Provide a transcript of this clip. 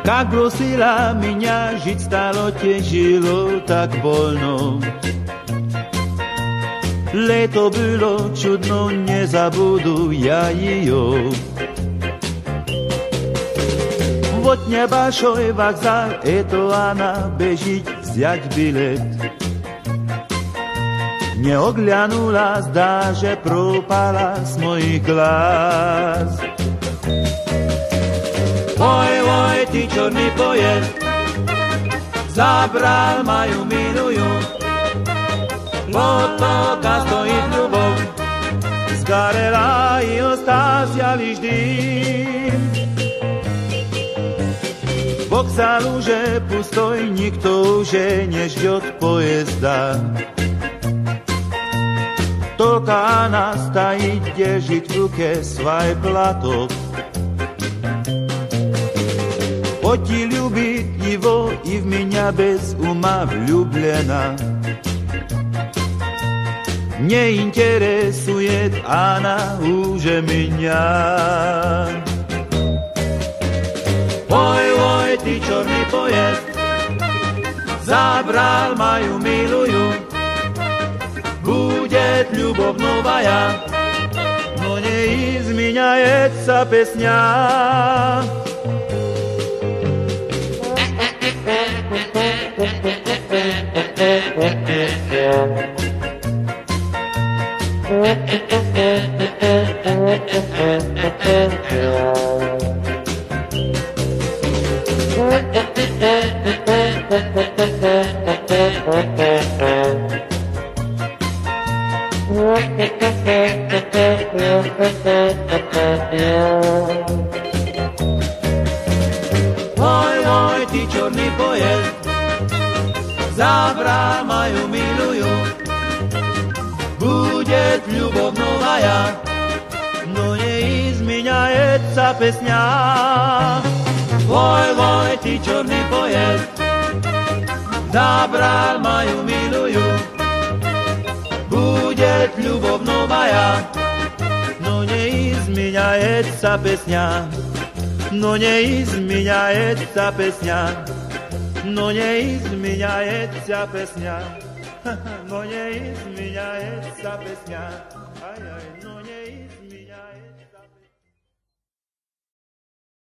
Как бросила меня, жить стало тяжело, так больно. Лето было чудно, не забуду я ее. Вот небольшой вокзал, это она бежит взять билет. Не оглянулась, даже пропала с моих глаз. Ой, ой, ty čorný pojem, zabral moju milujú. Potoka stojí v ľubom, zgarela i ostávся liš dým. Vokzal už je pustoj, nikto už nežďot pojezda. Tolka nás tají, drží v ruke svoj platok. Поти любит его и в меня без ума влюблена. Не интересует она уже меня. Ой, ой, ты черный поезд, забрал мою милую. Будет любовь новая, но не изменяется песня. Oj, oj, ty čorný poезд, забрал мою милую. Будет любовь новая, но не изменяется песня. Ой, ой, ты черный поезд, забрал мою милую. Будет любовь новая, но не изменяется песня. Но не изменяется песня. Но не изменяется песня. Но не изменяется песня. Ай-яй.